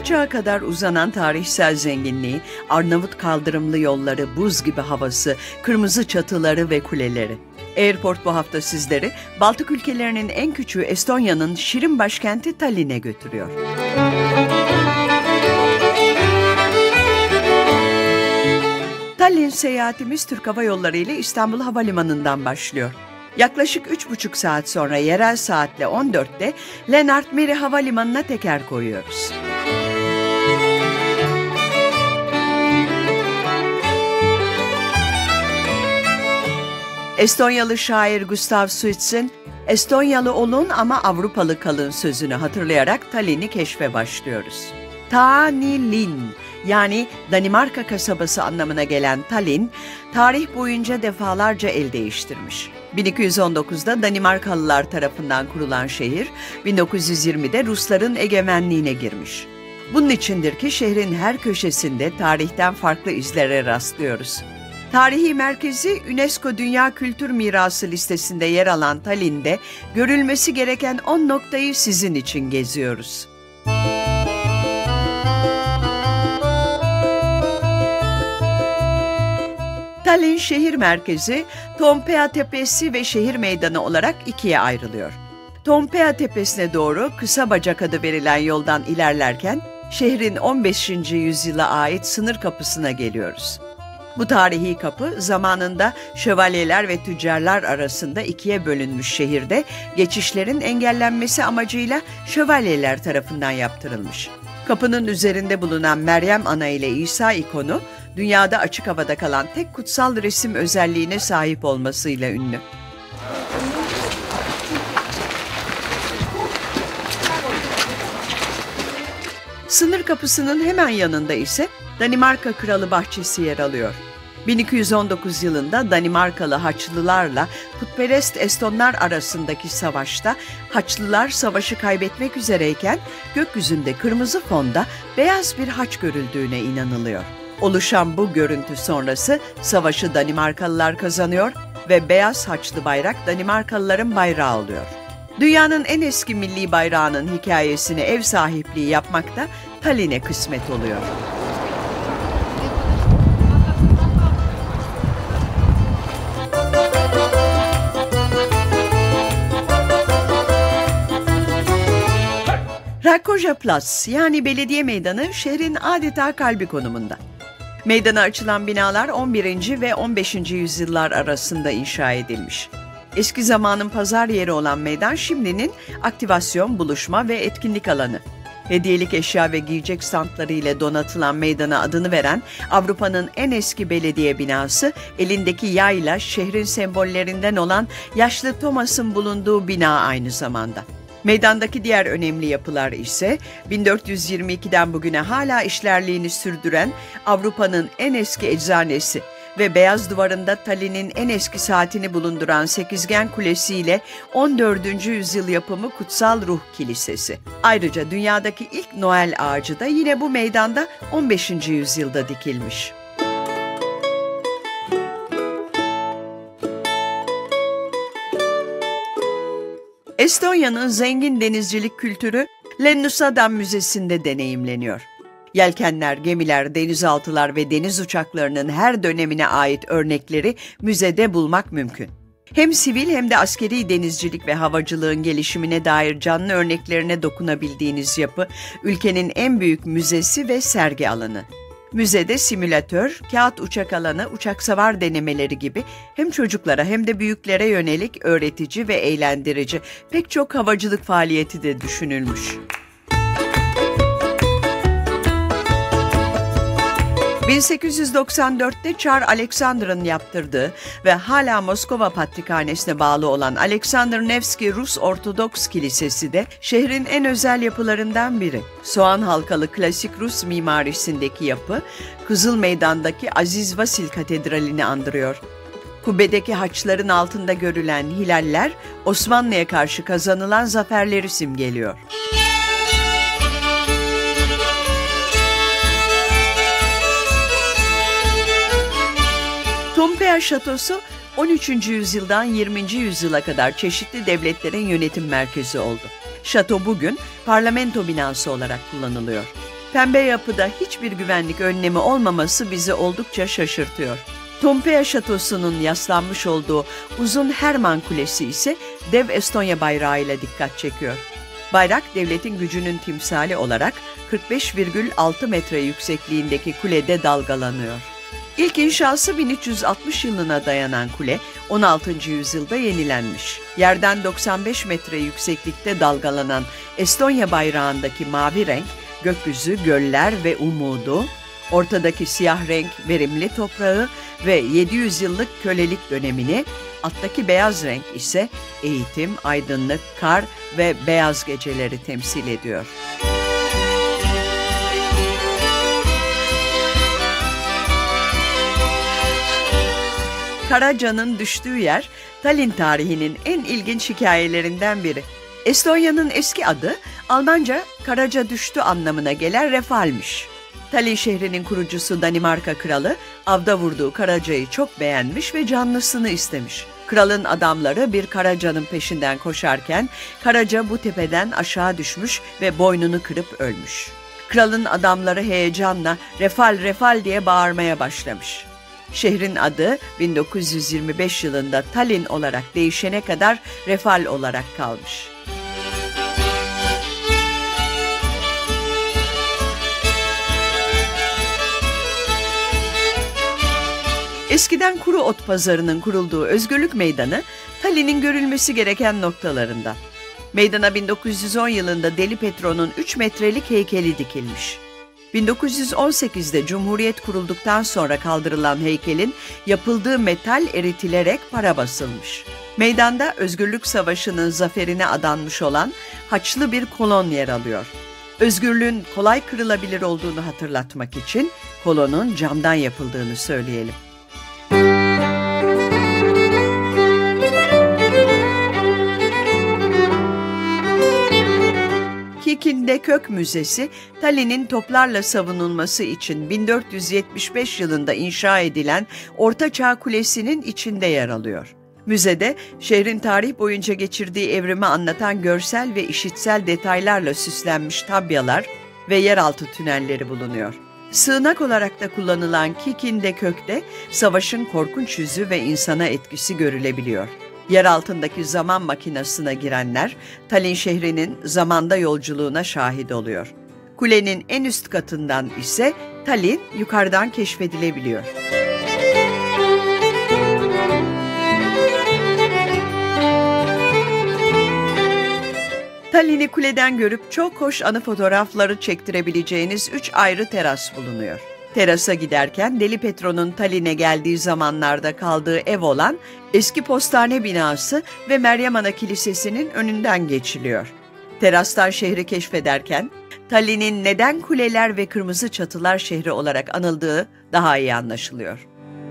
Çağ'a kadar uzanan tarihsel zenginliği, Arnavut kaldırımlı yolları, buz gibi havası, kırmızı çatıları ve kuleleri. Airport bu hafta sizleri Baltık ülkelerinin en küçüğü Estonya'nın şirin başkenti Tallinn'e götürüyor. Tallinn seyahatimiz Türk Hava Yolları ile İstanbul Havalimanı'ndan başlıyor. Yaklaşık 3,5 saat sonra yerel saatle 14'te Lennart Meri Havalimanı'na teker koyuyoruz. Estonyalı şair Gustav Suits'in "Estonyalı olun ama Avrupalı kalın" sözünü hatırlayarak Tallinn'i keşfe başlıyoruz. Tallinn, yani Danimarka kasabası anlamına gelen Tallinn, tarih boyunca defalarca el değiştirmiş. 1219'da Danimarkalılar tarafından kurulan şehir, 1920'de Rusların egemenliğine girmiş. Bunun içindir ki şehrin her köşesinde tarihten farklı izlere rastlıyoruz. Tarihi merkezi UNESCO Dünya Kültür Mirası listesinde yer alan Tallinn'de görülmesi gereken 10 noktayı sizin için geziyoruz. Tallinn şehir merkezi, Toompea Tepesi ve şehir meydanı olarak ikiye ayrılıyor. Toompea Tepesi'ne doğru Kısa Bacak adı verilen yoldan ilerlerken şehrin 15. yüzyıla ait sınır kapısına geliyoruz. Bu tarihi kapı zamanında şövalyeler ve tüccarlar arasında ikiye bölünmüş şehirde geçişlerin engellenmesi amacıyla şövalyeler tarafından yaptırılmış. Kapının üzerinde bulunan Meryem Ana ile İsa ikonu, dünyada açık havada kalan tek kutsal resim özelliğine sahip olmasıyla ünlü. Sınır kapısının hemen yanında ise Danimarka Kralı Bahçesi yer alıyor. 1219 yılında Danimarkalı Haçlılarla putperest Estonlar arasındaki savaşta Haçlılar savaşı kaybetmek üzereyken gökyüzünde kırmızı fonda beyaz bir haç görüldüğüne inanılıyor. Oluşan bu görüntü sonrası savaşı Danimarkalılar kazanıyor ve beyaz haçlı bayrak Danimarkalıların bayrağı oluyor. Dünyanın en eski milli bayrağının hikayesine ev sahipliği yapmak da Tallinn'e kısmet oluyor. Rakoja Plaza, yani belediye meydanı, şehrin adeta kalbi konumunda. Meydana açılan binalar 11. ve 15. yüzyıllar arasında inşa edilmiş. Eski zamanın pazar yeri olan meydan şimdinin aktivasyon, buluşma ve etkinlik alanı. Hediyelik eşya ve giyecek standları ile donatılan meydana adını veren Avrupa'nın en eski belediye binası, elindeki yayla şehrin sembollerinden olan yaşlı Thomas'ın bulunduğu bina aynı zamanda. Meydandaki diğer önemli yapılar ise 1422'den bugüne hala işlerliğini sürdüren Avrupa'nın en eski eczanesi ve beyaz duvarında Tallinn'in en eski saatini bulunduran Sekizgen Kulesi ile 14. yüzyıl yapımı Kutsal Ruh Kilisesi. Ayrıca dünyadaki ilk Noel ağacı da yine bu meydanda 15. yüzyılda dikilmiş. Estonya'nın zengin denizcilik kültürü Lennusada Müzesi'nde deneyimleniyor. Yelkenler, gemiler, denizaltılar ve deniz uçaklarının her dönemine ait örnekleri müzede bulmak mümkün. Hem sivil hem de askeri denizcilik ve havacılığın gelişimine dair canlı örneklerine dokunabildiğiniz yapı, ülkenin en büyük müzesi ve sergi alanı. Müzede simülatör, kağıt uçak alanı, uçak savar denemeleri gibi hem çocuklara hem de büyüklere yönelik öğretici ve eğlendirici pek çok havacılık faaliyeti de düşünülmüş. 1894'te Çar Alexander'ın yaptırdığı ve hala Moskova Patrikhanesi'ne bağlı olan Alexander Nevski Rus Ortodoks Kilisesi de şehrin en özel yapılarından biri. Soğan halkalı klasik Rus mimarisindeki yapı, Kızıl Meydan'daki Aziz Vasil Katedrali'ni andırıyor. Kubbedeki haçların altında görülen hilaller, Osmanlı'ya karşı kazanılan zaferleri simgeliyor. Toompea Şatosu 13. yüzyıldan 20. yüzyıla kadar çeşitli devletlerin yönetim merkezi oldu. Şato bugün parlamento binası olarak kullanılıyor. Pembe yapıda hiçbir güvenlik önlemi olmaması bizi oldukça şaşırtıyor. Tompea Şatosu'nun yaslanmış olduğu uzun Herman Kulesi ise dev Estonya bayrağıyla dikkat çekiyor. Bayrak, devletin gücünün timsali olarak 45,6 metre yüksekliğindeki kulede dalgalanıyor. İlk inşası 1360 yılına dayanan kule, 16. yüzyılda yenilenmiş. Yerden 95 metre yükseklikte dalgalanan Estonya bayrağındaki mavi renk, gökyüzü, göller ve umudu, ortadaki siyah renk verimli toprağı ve 700 yıllık kölelik dönemini, alttaki beyaz renk ise eğitim, aydınlık, kar ve beyaz geceleri temsil ediyor. Karaca'nın düştüğü yer, Tallinn tarihinin en ilginç hikayelerinden biri. Estonya'nın eski adı, Almanca Karaca düştü anlamına gelen Refal'miş. Tallinn şehrinin kurucusu Danimarka kralı, avda vurduğu karacayı çok beğenmiş ve canlısını istemiş. Kralın adamları bir karacanın peşinden koşarken, karaca bu tepeden aşağı düşmüş ve boynunu kırıp ölmüş. Kralın adamları heyecanla "Refal, Refal" diye bağırmaya başlamış. Şehrin adı 1925 yılında Tallinn olarak değişene kadar Refal olarak kalmış. Eskiden kuru ot pazarının kurulduğu Özgürlük Meydanı, Tallinn'in görülmesi gereken noktalarından. Meydana 1910 yılında Deli Petro'nun 3 metrelik heykeli dikilmiş. 1918'de Cumhuriyet kurulduktan sonra kaldırılan heykelin yapıldığı metal eritilerek para basılmış. Meydanda Özgürlük Savaşı'nın zaferine adanmış olan haçlı bir kolon yer alıyor. Özgürlüğün kolay kırılabilir olduğunu hatırlatmak için kolonun camdan yapıldığını söyleyelim. Kikinde Kök Müzesi, Tallinn'in toplarla savunulması için 1475 yılında inşa edilen Ortaçağ Kulesi'nin içinde yer alıyor. Müzede, şehrin tarih boyunca geçirdiği evrimi anlatan görsel ve işitsel detaylarla süslenmiş tabyalar ve yeraltı tünelleri bulunuyor. Sığınak olarak da kullanılan Kikinde Kök'te savaşın korkunç yüzü ve insana etkisi görülebiliyor. Yer altındaki zaman makinesine girenler, Tallinn şehrinin zamanda yolculuğuna şahit oluyor. Kulenin en üst katından ise Tallinn yukarıdan keşfedilebiliyor. Tallinn'i kuleden görüp çok hoş anı fotoğrafları çektirebileceğiniz 3 ayrı teras bulunuyor. Terasa giderken Deli Petro'nun Tallinn'e geldiği zamanlarda kaldığı ev olan eski postane binası ve Meryem Ana Kilisesi'nin önünden geçiliyor. Terastan şehri keşfederken Tallinn'in neden kuleler ve kırmızı çatılar şehri olarak anıldığı daha iyi anlaşılıyor.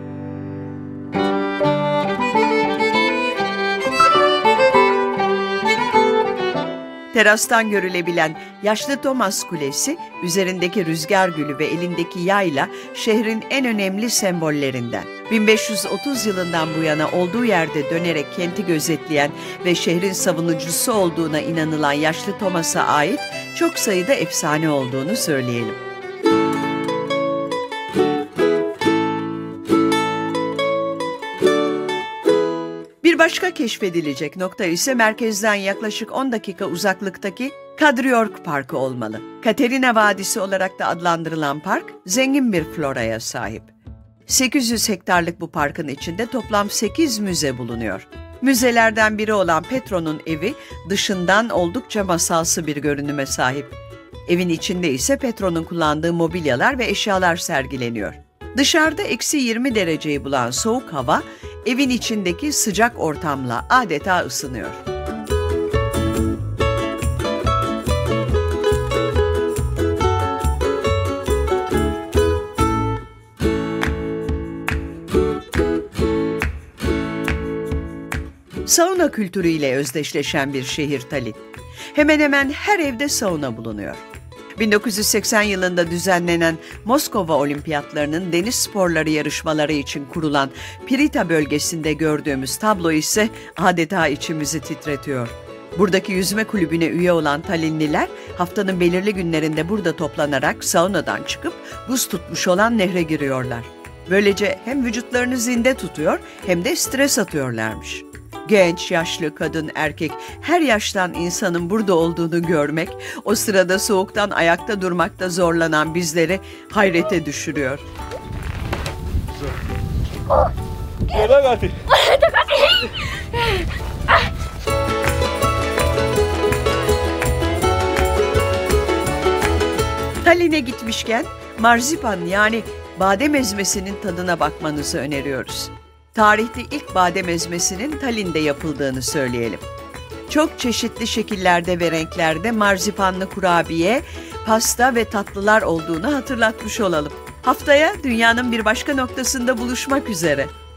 Terastan görülebilen Yaşlı Thomas Kulesi, üzerindeki rüzgar gülü ve elindeki yayla şehrin en önemli sembollerinden. 1530 yılından bu yana olduğu yerde dönerek kenti gözetleyen ve şehrin savunucusu olduğuna inanılan Yaşlı Thomas'a ait çok sayıda efsane olduğunu söyleyelim. Bir başka keşfedilecek nokta ise merkezden yaklaşık 10 dakika uzaklıktaki Kadriorg Parkı olmalı. Katerina Vadisi olarak da adlandırılan park, zengin bir floraya sahip. 800 hektarlık bu parkın içinde toplam 8 müze bulunuyor. Müzelerden biri olan Petro'nun evi dışından oldukça masalsı bir görünüme sahip. Evin içinde ise Petro'nun kullandığı mobilyalar ve eşyalar sergileniyor. Dışarıda eksi 20 dereceyi bulan soğuk hava, evin içindeki sıcak ortamla adeta ısınıyor. Sauna kültürüyle özdeşleşen bir şehir Tallinn. Hemen hemen her evde sauna bulunuyor. 1980 yılında düzenlenen Moskova Olimpiyatlarının deniz sporları yarışmaları için kurulan Pirita bölgesinde gördüğümüz tablo ise adeta içimizi titretiyor. Buradaki yüzme kulübüne üye olan Tallinnliler haftanın belirli günlerinde burada toplanarak saunadan çıkıp buz tutmuş olan nehre giriyorlar. Böylece hem vücutlarını zinde tutuyor hem de stres atıyorlarmış. Genç, yaşlı, kadın, erkek, her yaştan insanın burada olduğunu görmek, o sırada soğuktan ayakta durmakta zorlanan bizleri hayrete düşürüyor. Tallinn'e gitmişken marzipan yani badem ezmesinin tadına bakmanızı öneriyoruz. Tarihte ilk badem ezmesinin Tallinn'de yapıldığını söyleyelim. Çok çeşitli şekillerde ve renklerde marzipanlı kurabiye, pasta ve tatlılar olduğunu hatırlatmış olalım. Haftaya dünyanın bir başka noktasında buluşmak üzere.